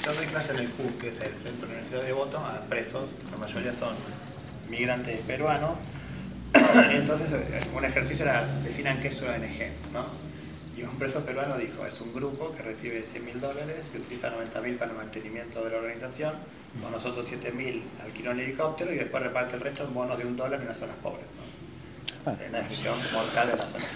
yo doy clase en el CUB, que es el Centro de Universidad de Devoto, a presos, la mayoría son migrantes peruanos. Entonces, un ejercicio era, definan qué es una ONG, ¿no? Y un preso peruano dijo, es un grupo que recibe $100.000 y utiliza 90.000 para el mantenimiento de la organización, con nosotros 7.000 alquila un helicóptero y después reparte el resto en bonos de $1 en las zonas pobres, ¿no? Una definición mortal de la zona.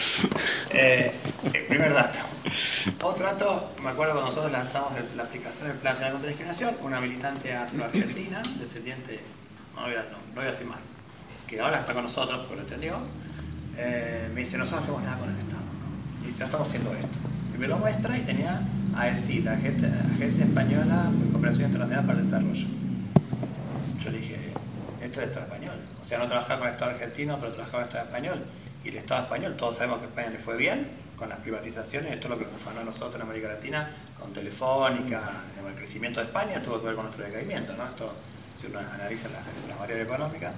El primer dato. Otro dato, me acuerdo cuando nosotros lanzamos la aplicación del Plan Nacional contra la Discriminación, una militante afroargentina, descendiente, no voy a decir más, que ahora está con nosotros porque lo entendió, me dice, nosotros no hacemos nada con el Estado, ¿no? Y dice, no estamos haciendo esto. Y me lo muestra y tenía AECI, la Agencia Española de Cooperación Internacional para el Desarrollo. Yo le dije, esto es el Estado español. O sea, no trabajaba con el Estado argentino, pero trabajaba con el Estado español. Y el Estado español, todos sabemos que a España le fue bien con las privatizaciones, esto es lo que nos afanó a nosotros en América Latina, con Telefónica, el crecimiento de España tuvo que ver con nuestro decaimiento, ¿no? Esto, si uno analiza las variables económicas.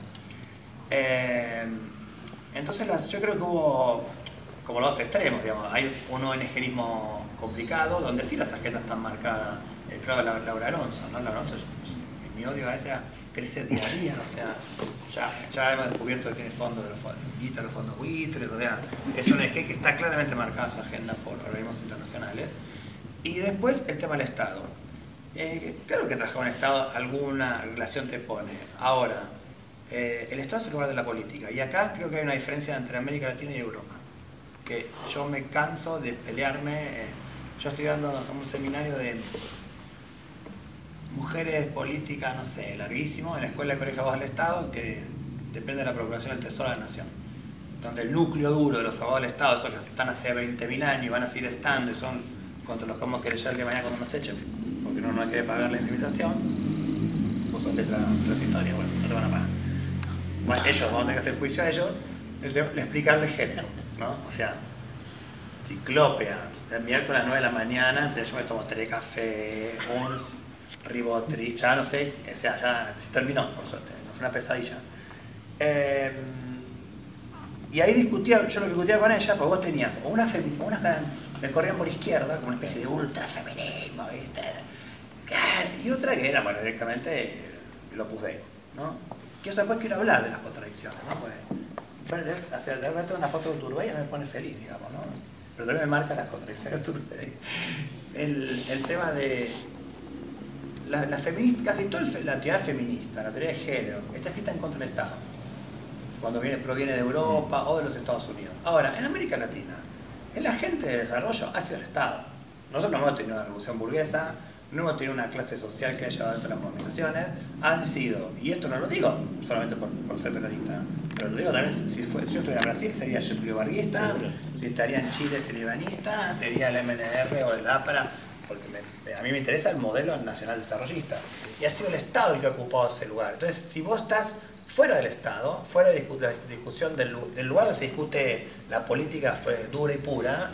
Entonces yo creo que hubo como los extremos, digamos, hay un ONGismo complicado, donde sí las agendas están marcadas, claro, Laura Alonso, ¿no? Laura Alonso, mi odio a ella crece día a día, o sea, ya hemos descubierto que tiene fondos de los fondos buitres, o sea, es una ONG que está claramente marcada su agenda por organismos internacionales. Y después el tema del Estado. Claro que trabajar con el Estado alguna relación te pone. Ahora, el Estado es el lugar de la política, y acá creo que hay una diferencia entre América Latina y Europa, que yo me canso de pelearme. Yo estoy dando un seminario de mujeres políticas, no sé, larguísimo, en la Escuela de Colegio de Abogados del Estado, que depende de la Procuración del Tesoro de la Nación, donde el núcleo duro de los abogados del Estado, esos que están hace 20.000 años y van a seguir estando, y son contra los que vamos a querer ya el día de mañana cuando nos echen, porque uno no quiere pagar la indemnización, vos sos letra transitoria, bueno, no te van a pagar. Bueno, ellos, vamos a tener que hacer juicio a ellos, le explicarle género, ¿no? O sea, Ciclópea, el miércoles a las 9 de la mañana, entonces yo me tomo 3 cafés, un Ribotril, ya no sé, o sea, ya se terminó, por suerte, no fue una pesadilla. Y ahí discutía, yo lo que discutía con ella, porque vos tenías o unas que me corrían por izquierda, como una especie de ultrafeminismo, ¿viste? Y otra que era, bueno, directamente lo puse, ¿no? Que eso después quiero hablar de las contradicciones, ¿no? Pues, de repente una foto de Turbay me pone feliz, digamos, ¿no? Pero también me marca las contradicciones de Turbay. El tema de la feminista, casi toda la teoría feminista, la teoría de género, está escrita en contra del Estado, cuando proviene de Europa o de los Estados Unidos. Ahora, en América Latina, el agente de desarrollo ha sido el Estado. Nosotros no hemos tenido una revolución burguesa, no hemos tenido una clase social que haya llevado dentro de las movilizaciones, han sido, y esto no lo digo solamente por ser peronista, pero lo digo también, si yo estuviera en Brasil sería barguista, si estaría en Chile sería ibanista, sería el MNR o el APRA, porque a mí me interesa el modelo nacional desarrollista, y ha sido el Estado el que ha ocupado ese lugar. Entonces, si vos estás fuera del Estado, fuera de la discusión del lugar donde se discute la política dura y pura,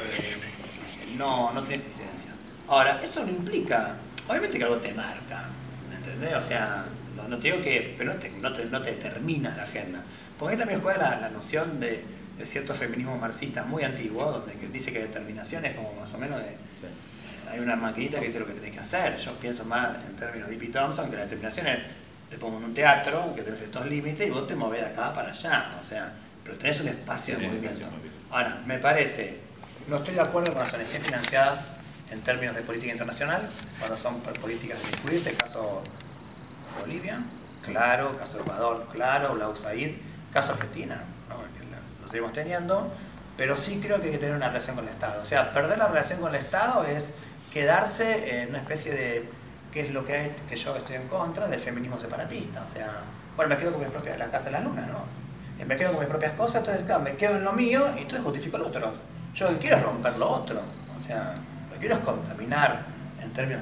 no tienes incidencia. Ahora, eso no implica, obviamente que algo te marca, ¿entendés? O sea, no te digo que, pero no te determina la agenda. Porque ahí también juega la noción de cierto feminismo marxista muy antiguo, donde dice que determinación es como más o menos de... Sí. Hay una maquinita que dice lo que tenés que hacer. Yo pienso más en términos de E.P. Thompson, que la determinación es, te pongo en un teatro, que tenés estos límites, y vos te movés de acá para allá, o sea, pero tenés un espacio de movimiento. Ahora, me parece, no estoy de acuerdo con las ONG financiadas en términos de política internacional, cuando son políticas de incluirse, el caso Bolivia, claro, caso Ecuador, claro, la USAID, caso Argentina, ¿no? Lo seguimos teniendo, pero sí creo que hay que tener una relación con el Estado. O sea, perder la relación con el Estado es quedarse en una especie de, ¿qué es lo que yo estoy en contra? Del feminismo separatista. O sea, bueno, me quedo con mis propias, la casa de la luna, ¿no? Me quedo con mis propias cosas, entonces claro, me quedo en lo mío y entonces justifico lo otro. Yo lo que quiero es romper lo otro. O sea, lo que quiero es contaminar en términos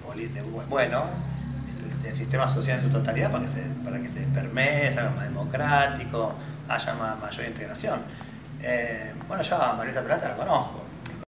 el sistema social en su totalidad para que se permee, sea más democrático, haya mayor integración. Bueno, yo a Marisa Plata la conozco,